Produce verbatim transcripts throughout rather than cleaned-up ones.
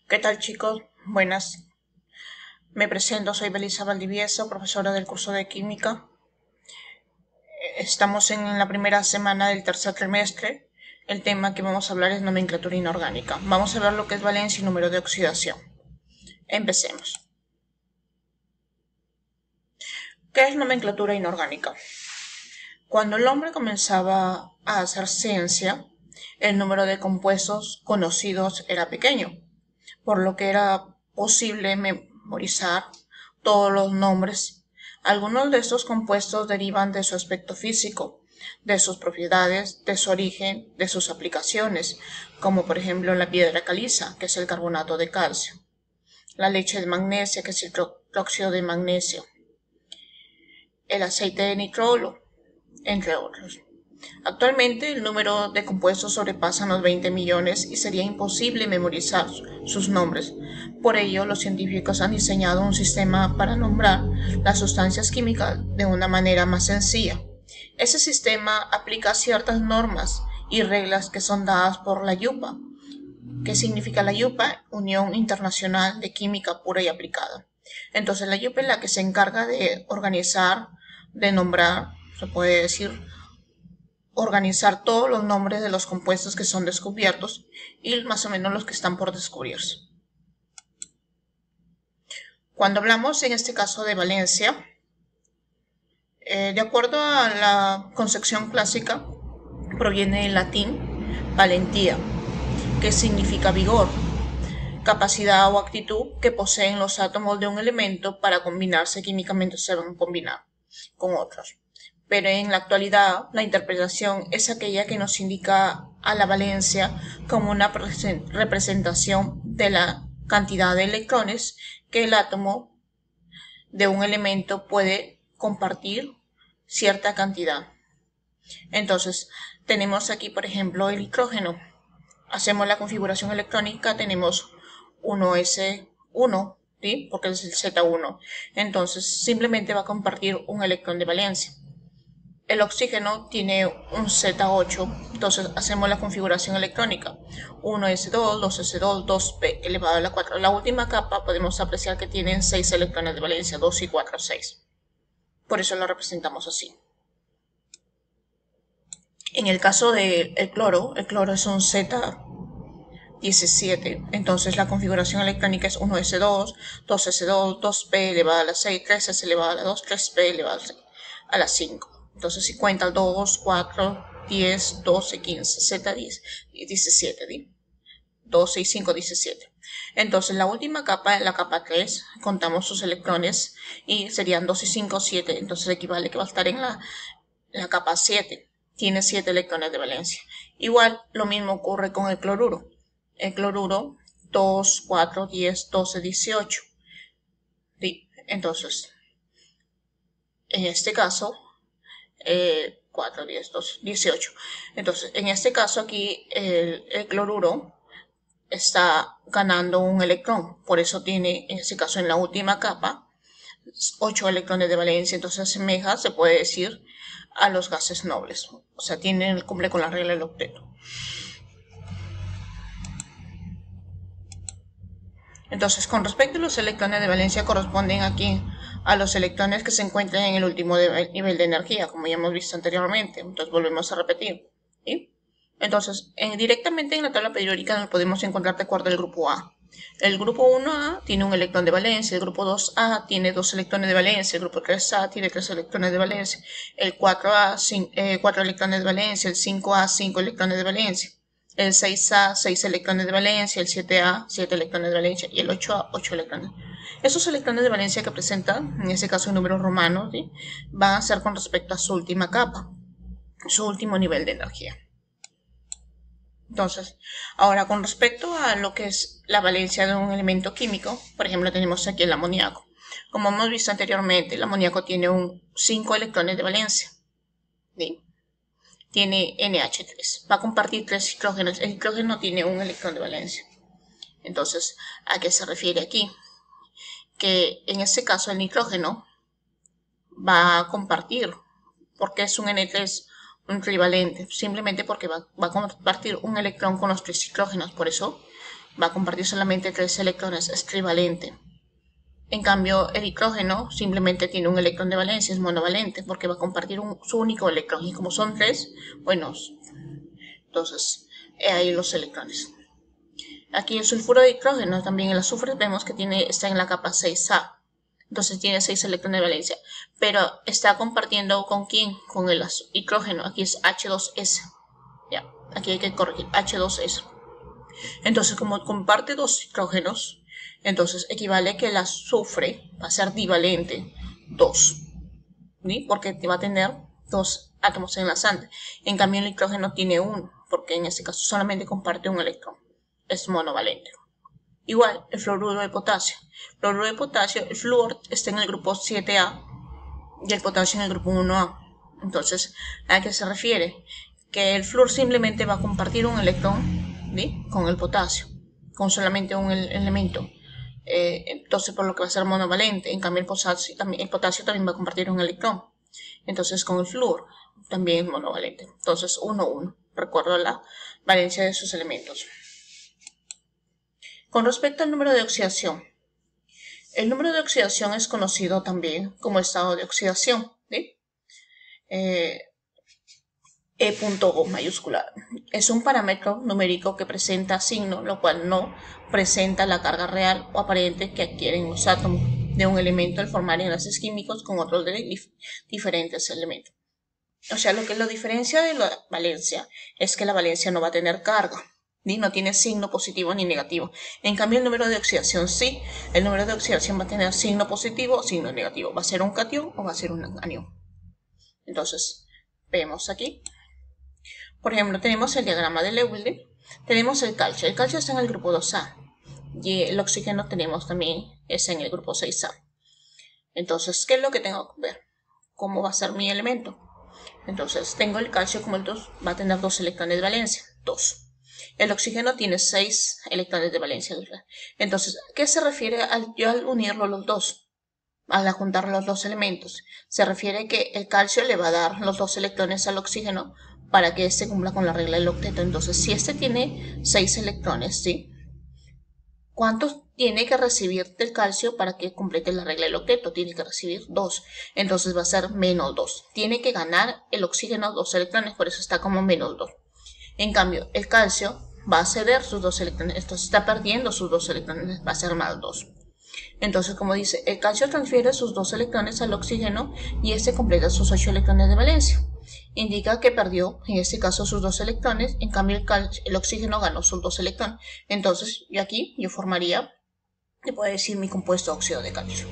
¿Qué tal, chicos? Buenas. Me presento, soy Belisa Valdivieso, profesora del curso de Química. Estamos en la primera semana del tercer trimestre. El tema que vamos a hablar es nomenclatura inorgánica. Vamos a ver lo que es valencia y número de oxidación. Empecemos. ¿Qué es nomenclatura inorgánica? Cuando el hombre comenzaba a hacer ciencia, el número de compuestos conocidos era pequeño, por lo que era posible memorizar todos los nombres. Algunos de estos compuestos derivan de su aspecto físico, de sus propiedades, de su origen, de sus aplicaciones, como por ejemplo la piedra caliza, que es el carbonato de calcio, la leche de magnesia, que es el óxido de magnesio, el aceite de nitrolo, entre otros. Actualmente el número de compuestos sobrepasa los veinte millones y sería imposible memorizar sus nombres. Por ello, los científicos han diseñado un sistema para nombrar las sustancias químicas de una manera más sencilla. Ese sistema aplica ciertas normas y reglas que son dadas por la YUPA. ¿Qué significa la YUPA? Unión Internacional de Química Pura y Aplicada. Entonces la YUPA es la que se encarga de organizar, de nombrar, se puede decir, organizar todos los nombres de los compuestos que son descubiertos y más o menos los que están por descubrirse. Cuando hablamos en este caso de valencia, eh, de acuerdo a la concepción clásica, proviene del latín valentía, que significa vigor, capacidad o actitud que poseen los átomos de un elemento para combinarse químicamente, se van a combinar con otros. Pero en la actualidad la interpretación es aquella que nos indica a la valencia como una representación de la cantidad de electrones que el átomo de un elemento puede compartir cierta cantidad. Entonces tenemos aquí por ejemplo el nitrógeno. Hacemos la configuración electrónica, tenemos uno ese uno, ¿sí? Porque es el zeta uno. Entonces simplemente va a compartir un electrón de valencia. El oxígeno tiene un zeta ocho, entonces hacemos la configuración electrónica. uno ese dos, dos ese dos, dos p elevado a la cuatro. La última capa podemos apreciar que tienen seis electrones de valencia, dos y cuatro, seis. Por eso lo representamos así. En el caso del cloro, el cloro es un zeta diecisiete, entonces la configuración electrónica es uno ese dos, dos ese dos, dos p elevado a la seis, tres ese elevado a la dos, tres p elevado a la cinco. Entonces si cuenta dos, cuatro, diez, doce, quince, zeta diez y diecisiete, ¿sí? doce y cinco, diecisiete. Entonces la última capa, la capa tres, contamos sus electrones y serían dos y cinco, siete. Entonces equivale que va a estar en la, en la capa siete. Tiene siete electrones de valencia. Igual lo mismo ocurre con el cloruro. El cloruro, dos, cuatro, diez, doce, dieciocho. ¿Sí? Entonces, en este caso, Eh, cuatro, diez, doce, dieciocho. Entonces, en este caso aquí, el, el cloruro está ganando un electrón. Por eso tiene, en este caso, en la última capa, ocho electrones de valencia. Entonces, asemeja, se puede decir, a los gases nobles. O sea, tienen, cumple con la regla del octeto. Entonces, con respecto a los electrones de valencia, corresponden aquí a los electrones que se encuentran en el último de, nivel de energía, como ya hemos visto anteriormente. Entonces, volvemos a repetir. ¿Sí? Entonces, en, directamente en la tabla periódica nos podemos encontrar de acuerdo al grupo A. El grupo uno A tiene un electrón de valencia, el grupo dos A tiene dos electrones de valencia, el grupo tres A tiene tres electrones de valencia, el cuatro A, cuatro electrones de valencia, el cinco A, cinco electrones de valencia. El seis A, seis electrones de valencia, el siete A, siete electrones de valencia y el ocho A, ocho electrones. Esos electrones de valencia que presentan, en este caso en números romanos, ¿sí?, van a ser con respecto a su última capa, su último nivel de energía. Entonces, ahora con respecto a lo que es la valencia de un elemento químico, por ejemplo tenemos aquí el amoníaco. Como hemos visto anteriormente, el amoníaco tiene un cinco electrones de valencia, ¿sí? Tiene N H tres, va a compartir tres hidrógenos. El hidrógeno tiene un electrón de valencia. Entonces, ¿a qué se refiere aquí? Que en este caso el nitrógeno va a compartir, porque es un N tres, un trivalente, simplemente porque va, va a compartir un electrón con los tres hidrógenos. Por eso va a compartir solamente tres electrones, es trivalente. En cambio, el hidrógeno simplemente tiene un electrón de valencia, es monovalente, porque va a compartir un, su único electrón. Y como son tres, bueno, entonces, ahí los electrones. Aquí el sulfuro de hidrógeno, también el azufre, vemos que tiene, está en la capa seis A. Entonces tiene seis electrones de valencia. Pero está compartiendo ¿con quién? Con el hidrógeno. Aquí es H dos S. Ya, aquí hay que corregir, H dos S. Entonces, como comparte dos hidrógenos, entonces equivale que el azufre va a ser divalente dos, ¿sí? Porque va a tener dos átomos enlazantes. En cambio, el hidrógeno tiene uno, porque en este caso solamente comparte un electrón. Es monovalente. Igual, el fluoruro de potasio. El fluoruro de potasio, el flúor está en el grupo siete A y el potasio en el grupo uno A. Entonces, ¿a qué se refiere? Que el flúor simplemente va a compartir un electrón, ¿sí? Con el potasio, con solamente un elemento. Eh, entonces, por lo que va a ser monovalente. En cambio, el potasio, también, el potasio también va a compartir un electrón. Entonces, con el flúor también es monovalente. Entonces, uno uno. Recuerdo la valencia de sus elementos. Con respecto al número de oxidación, el número de oxidación es conocido también como estado de oxidación, ¿sí? Eh, E.O mayúscula. Es un parámetro numérico que presenta signo, lo cual no presenta la carga real o aparente que adquieren los átomos de un elemento al formar enlaces químicos con otros de dif diferentes elementos. O sea, lo que lo diferencia de la valencia es que la valencia no va a tener carga. ¿Sí? No tiene signo positivo ni negativo. En cambio, el número de oxidación sí. El número de oxidación va a tener signo positivo o signo negativo. ¿Va a ser un catión o va a ser un anión? Entonces, vemos aquí. Por ejemplo, tenemos el diagrama de Lewis. Tenemos el calcio. El calcio está en el grupo dos A. Y el oxígeno tenemos también, es en el grupo seis A. Entonces, ¿qué es lo que tengo que ver? ¿Cómo va a ser mi elemento? Entonces, tengo el calcio como el dos, va a tener dos electrones de valencia. dos. El oxígeno tiene seis electrones de valencia. Entonces, ¿qué se refiere al, yo al unirlo los dos? Al juntar los dos elementos. Se refiere que el calcio le va a dar los dos electrones al oxígeno para que este cumpla con la regla del octeto. Entonces, si este tiene seis electrones, ¿sí? ¿Cuántos tiene que recibir del calcio para que complete la regla del octeto? Tiene que recibir dos. Entonces va a ser menos dos. Tiene que ganar el oxígeno dos electrones, por eso está como menos dos. En cambio, el calcio va a ceder sus dos electrones, entonces está perdiendo sus dos electrones, va a ser más dos. Entonces, como dice, el calcio transfiere sus dos electrones al oxígeno y este completa sus ocho electrones de valencia. Indica que perdió, en este caso, sus dos electrones, en cambio el, calcio, el oxígeno ganó sus dos electrones. Entonces, yo aquí yo formaría, le puedo decir, mi compuesto óxido de calcio.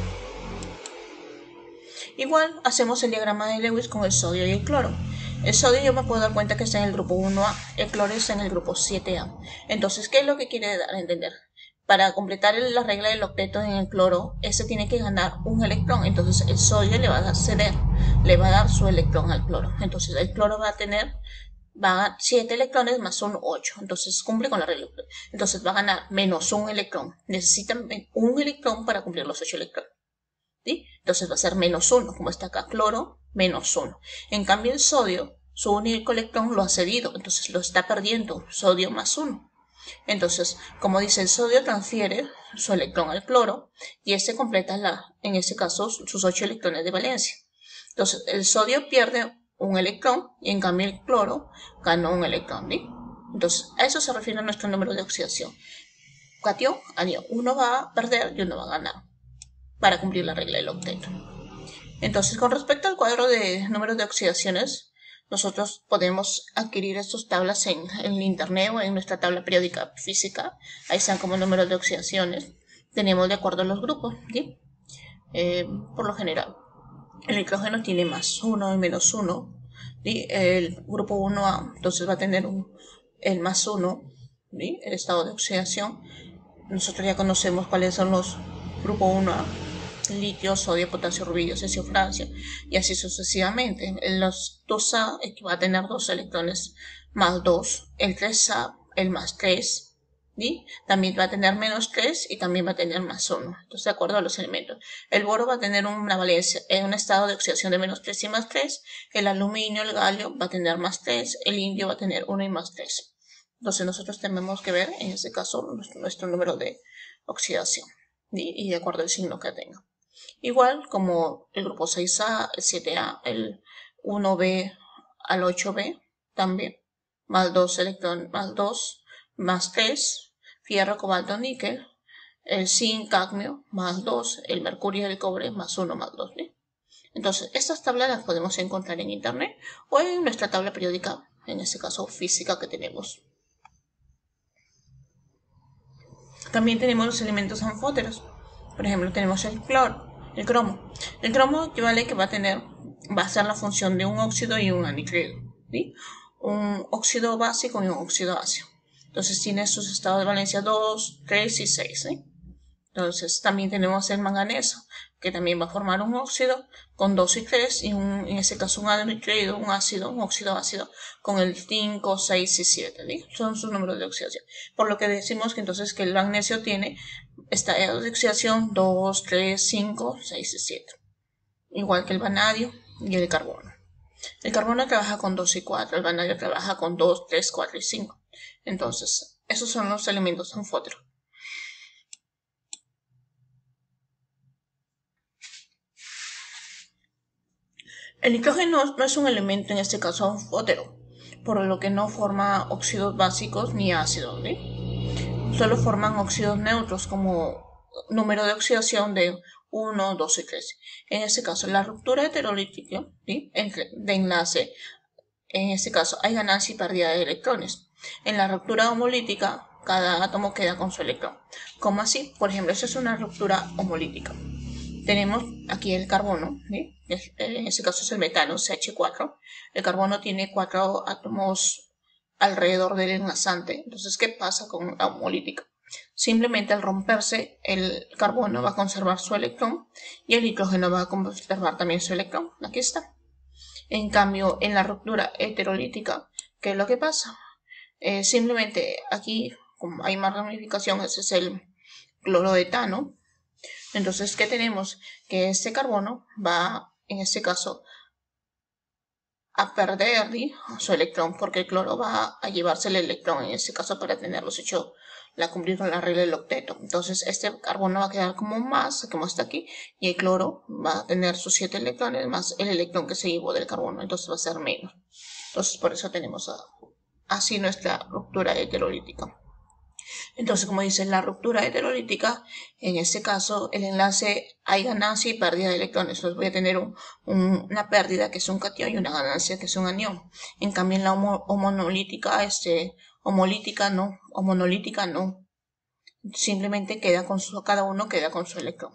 Igual hacemos el diagrama de Lewis con el sodio y el cloro. El sodio yo me puedo dar cuenta que está en el grupo uno A, el cloro está en el grupo siete A. Entonces, ¿qué es lo que quiere dar a entender? Para completar la regla del octeto en el cloro, este tiene que ganar un electrón. Entonces, el sodio le va a ceder, le va a dar su electrón al cloro. Entonces, el cloro va a tener va a siete electrones más un ocho. Entonces, cumple con la regla. Entonces, va a ganar menos un electrón. Necesitan un electrón para cumplir los ocho electrones. ¿Sí? Entonces va a ser menos uno, como está acá, cloro, menos uno. En cambio el sodio, su único electrón lo ha cedido, entonces lo está perdiendo, sodio más uno. Entonces, como dice, el sodio transfiere su electrón al cloro y este completa, la, en este caso, sus ocho electrones de valencia. Entonces, el sodio pierde un electrón y en cambio el cloro ganó un electrón. ¿Sí? Entonces, a eso se refiere a nuestro número de oxidación. Catión, anión. Uno va a perder y uno va a ganar para cumplir la regla del octeto. Entonces, con respecto al cuadro de números de oxidaciones, nosotros podemos adquirir estas tablas en, en internet o en nuestra tabla periódica física. Ahí están como números de oxidaciones. Tenemos de acuerdo a los grupos, ¿sí? Eh, por lo general, el nitrógeno tiene más uno y menos uno. ¿Sí? El grupo uno A, entonces va a tener un, el más uno, ¿sí? El estado de oxidación. Nosotros ya conocemos cuáles son los grupo uno A. Litio, sodio, potasio, rubidio, cesio, francio y así sucesivamente. Los dos A va a tener dos electrones más dos, el tres A, el más tres, ¿sí? También va a tener menos tres y también va a tener más uno. Entonces, de acuerdo a los elementos. El boro va a tener una valencia en un estado de oxidación de menos tres y más tres, el aluminio, el galio va a tener más tres, el indio va a tener uno y más tres. Entonces nosotros tenemos que ver, en este caso, nuestro, nuestro número de oxidación, ¿sí? Y de acuerdo al signo que tenga. Igual como el grupo seis A, el siete A, el uno B al ocho B, también, más dos electrones, más dos, más tres, fierro, cobalto, níquel, el zinc, cadmio, más dos, el mercurio y el cobre, más uno, más dos, ¿sí? Entonces, estas tablas las podemos encontrar en internet o en nuestra tabla periódica, en este caso física que tenemos. También tenemos los elementos anfóteros. Por ejemplo, tenemos el cloro, el cromo. El cromo equivale que va a tener, va a ser la función de un óxido y un anhídrido, ¿sí? Un óxido básico y un óxido ácido. Entonces tiene sus estados de valencia dos, tres y seis, ¿sí? Entonces también tenemos el manganeso, que también va a formar un óxido con dos y tres, y un, en ese caso un anhídrido, un ácido, un óxido ácido con el cinco, seis y siete, ¿sí? Son sus números de oxidación. Por lo que decimos que entonces que el magnesio tiene estados de oxidación dos, tres, cinco, seis y siete. Igual que el vanadio y el carbono. El carbono trabaja con dos y cuatro, el vanadio trabaja con dos, tres, cuatro y cinco. Entonces, esos son los elementos anfóteros. El nitrógeno no es un elemento, en este caso anfótero, por lo que no forma óxidos básicos ni ácidos, ¿sí? Solo forman óxidos neutros como número de oxidación de uno, dos y tres. En este caso, la ruptura heterolítica, ¿sí? De enlace, en este caso hay ganancia y pérdida de electrones. En la ruptura homolítica, cada átomo queda con su electrón. ¿Cómo así? Por ejemplo, esta es una ruptura homolítica. Tenemos aquí el carbono, ¿sí? En este caso es el metano, C H cuatro. El carbono tiene cuatro átomos alrededor del enlazante. Entonces, ¿qué pasa con la homolítica? Simplemente al romperse, el carbono va a conservar su electrón y el nitrógeno va a conservar también su electrón. Aquí está. En cambio, en la ruptura heterolítica, ¿qué es lo que pasa? Eh, simplemente aquí, como hay más ramificación, ese es el cloroetano. Entonces, ¿qué tenemos? Que este carbono va, en este caso, a perder ¿sí? su electrón, porque el cloro va a llevarse el electrón, en este caso, para tenerlos hecho, la cumplir con la regla del octeto. Entonces, este carbono va a quedar como más, como está aquí, y el cloro va a tener sus siete electrones más el electrón que se llevó del carbono, entonces va a ser menos. Entonces, por eso tenemos así nuestra ruptura heterolítica. Entonces, como dice la ruptura heterolítica, en este caso el enlace hay ganancia y pérdida de electrones. Entonces voy a tener un, un, una pérdida que es un cation y una ganancia que es un anión. En cambio en la homo, homonolítica, este, homolítica no, homonolítica no. Simplemente queda con su, cada uno queda con su electrón.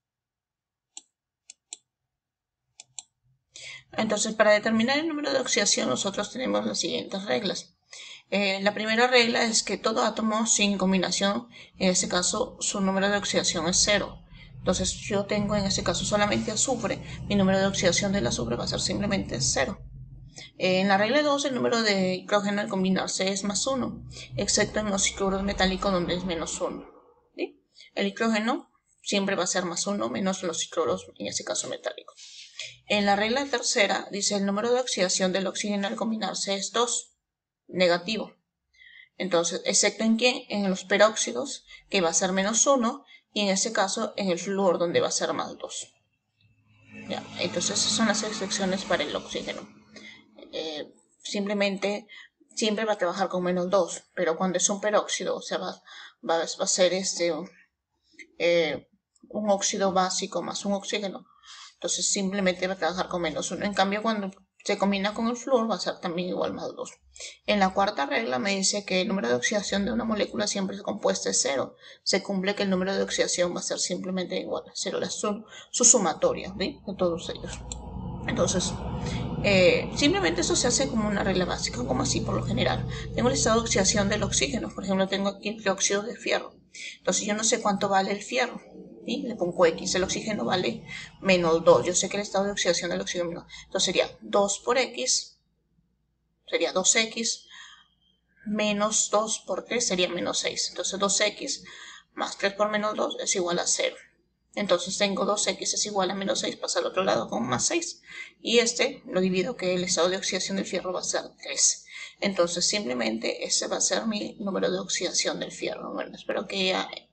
Entonces, para determinar el número de oxidación, nosotros tenemos las siguientes reglas. Eh, la primera regla es que todo átomo sin combinación, en este caso su número de oxidación es cero. Entonces yo tengo en este caso solamente azufre, mi número de oxidación del azufre va a ser simplemente cero. Eh, en la regla dos el número de hidrógeno al combinarse es más uno, excepto en los cicluros metálicos donde es menos uno. ¿Sí? El hidrógeno siempre va a ser más uno menos los cicluros, en este caso metálicos. En la regla tercera dice el número de oxidación del oxígeno al combinarse es dos. Negativo. Entonces, excepto en quién, en los peróxidos, que va a ser menos uno, y en este caso en el flúor, donde va a ser más dos. ¿Ya? Entonces, esas son las excepciones para el oxígeno. Eh, simplemente, siempre va a trabajar con menos dos, pero cuando es un peróxido, o sea, va, va, va a ser este, eh, un óxido básico más un oxígeno. Entonces, simplemente va a trabajar con menos uno. En cambio, cuando se combina con el flúor va a ser también igual más dos. En la cuarta regla me dice que el número de oxidación de una molécula siempre es compuesta es cero. Se cumple que el número de oxidación va a ser simplemente igual a cero, la su, su sumatoria ¿sí? de todos ellos. Entonces, eh, simplemente eso se hace como una regla básica, como así por lo general. Tengo el estado de oxidación del oxígeno, por ejemplo, tengo aquí el dióxido de fierro. Entonces yo no sé cuánto vale el fierro. ¿Sí? Le pongo X, el oxígeno vale menos dos. Yo sé que el estado de oxidación del oxígeno, entonces sería dos por X, sería dos X, menos dos por tres sería menos seis. Entonces dos X más tres por menos dos es igual a cero. Entonces tengo dos X es igual a menos seis, pasa al otro lado con más seis. Y este lo divido que el estado de oxidación del fierro va a ser tres. Entonces simplemente ese va a ser mi número de oxidación del fierro. Bueno, espero que haya